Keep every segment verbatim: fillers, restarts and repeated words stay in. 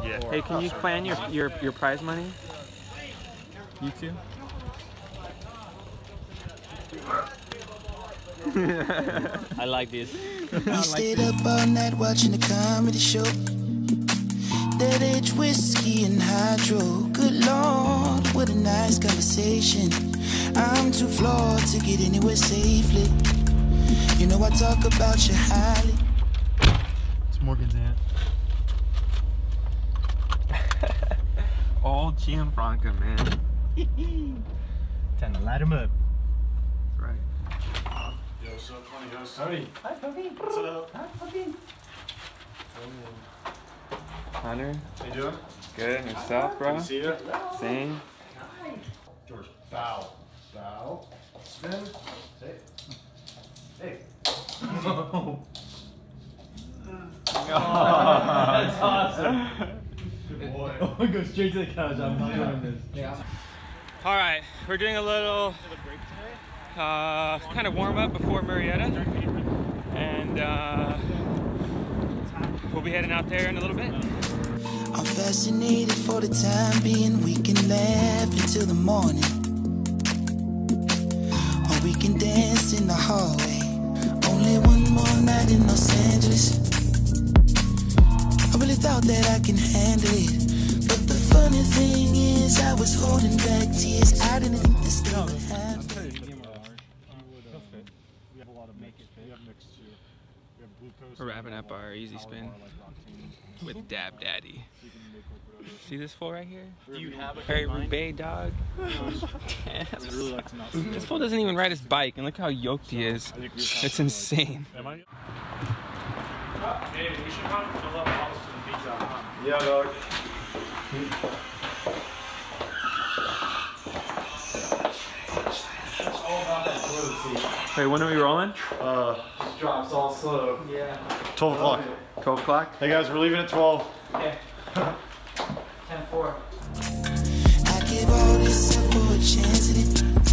Yeah. Hey, can you plan your your your prize money? You too. I like this. We stayed up all night watching the comedy show. That age whiskey and hydro. Good Lord, what a nice conversation. I'm too flawed to get anywhere safely. You know I talk about you highly. It's Morgan's aunt. All Gianfranca, man. Time to light him up. That's right. Yo, what's up, funny host? Howdy. Hi, puppy. What's up? Hi, puppy. Hunter, How you doing? good. And yourself, bro? Good to see you. Same. George, bow. Bow. Spin. Hey. Hey. That's awesome. Good boy. Oh, go straight to the couch. I'm not doing this. Yeah. All right, we're doing a little uh, kind of warm up before Murrieta, and uh, we'll be heading out there in a little bit. I'm fascinated for the time being. We can laugh until the morning, or we can dance in the hallway. Only one more night in Los Angeles. I really thought that I can handle it, but the funny thing is I was holding back tears. I didn't think this thing would happen. We're wrapping up our easy spin with Dab Daddy. See this fool right here? Do you have a Harry Roubaix dog. This fool doesn't even ride his bike, and look how yoked he is. It's insane. Hey, we should probably fill up all this for the pizza, huh? Yeah, dog. It's all about that toilet seat. Wait, when are we rolling? Uh, just drops all slow. Yeah. twelve o'clock. twelve o'clock? Hey guys, we're leaving at twelve. Okay. ten four. I give all this up for a chance at it.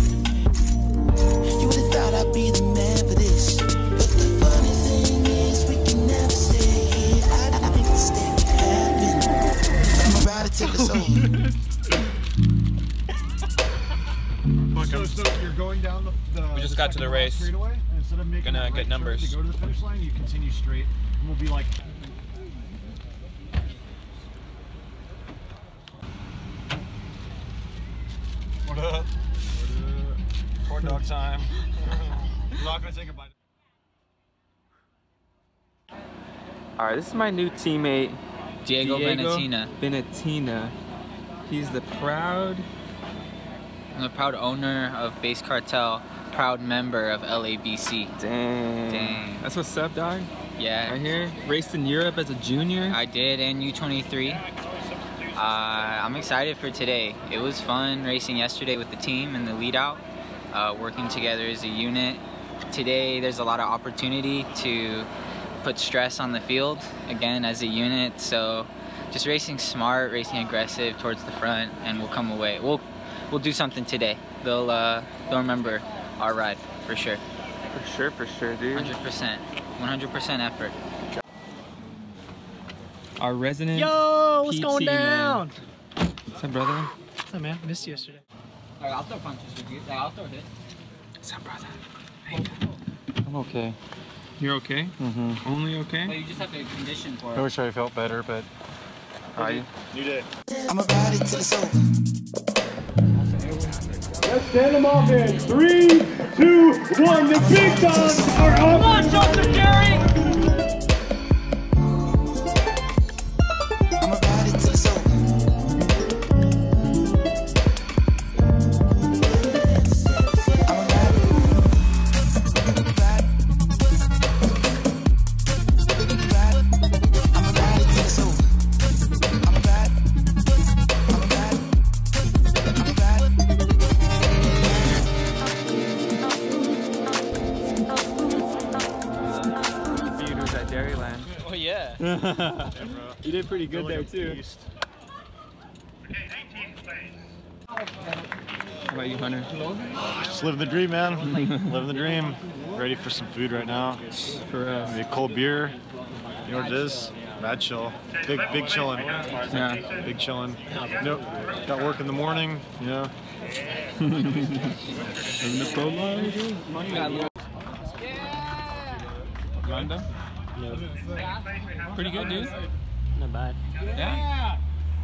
You would've thought I'd be the man for this, but the funny thing is we can never stay here. I didn't think this thing would happen. I'm about to take us over. So, so you're going down the, the We just the got to the second race. straightaway, and instead of making Gonna a right get turn numbers. to go to the finish line, you continue straight, and we'll be like. What up? What up? Corn dog time. We're not gonna take a bite. All right, this is my new teammate, Diego, Benatina. Benatina. He's the proud. I'm the proud owner of Base Cartel, proud member of L A B C. Dang. Dang. That's what's up, dog. Yeah. Right here. Raced in Europe as a junior. I did, and U twenty-three. Uh, I'm excited for today. It was fun racing yesterday with the team and the lead out, uh, working together as a unit. Today there's a lot of opportunity to put stress on the field, again as a unit, so just racing smart, racing aggressive towards the front, and we'll come away. We'll, we'll do something today. They'll, uh, they'll remember our ride, for sure. For sure, for sure, dude. one hundred percent. one hundred percent effort. Our resident Yo, what's P T going man. down? What's up, brother? What's up, man? Missed you yesterday. Like, I'll throw punches with you. Like, I'll throw hits. What's up, brother? I'm okay. You're okay? Mm-hmm. Only okay? But you just have to condition for I it. wish I felt better, but. Are you? New day. I'ma ride it till it's over. Let's stand them off in three, two, one. The big dogs are up. Come on, Joseph Jerry. I'ma ride it till it's over. I'ma ride it. Ride. Ride. I'ma ride it till it's over. I'ma ride. I'ma ride. I'ma ride. You was at Dairyland. Oh, yeah. You did pretty good there, too. How about you, Hunter? Just living the dream, man. Living the dream. Ready for some food right now. For us. Maybe a cold beer. You know what it is? Mad chill. Big, big chillin'. Yeah. Big chillin'. Nope. Got work in the morning, you know. Rhonda? No. Pretty good, dude. Not bad. Yeah?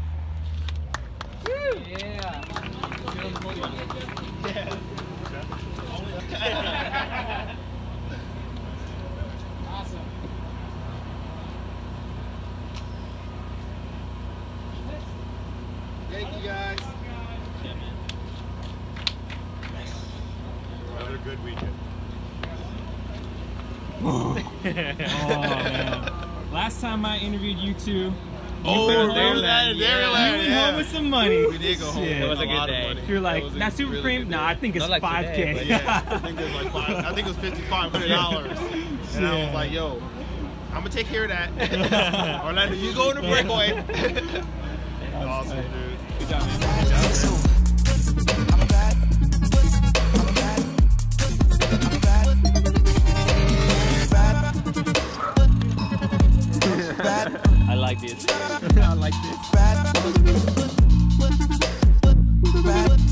Thank you guys. Another good weekend. Oh, man. Last time I interviewed you two, you Oh, went they home, were that- they were you that, went yeah. home with some money. We did go home. Shit. It was a good day. You're like, That was a not super really cream? good Nah, I think it's Not like five K. today, but Yeah, I think it was like five. I think it was fifty-five hundred dollars, and I was like, "Yo, I'm gonna take care of that." Orlando, you go in the breakaway. Awesome, dude. Good job, man. I like this. I like this.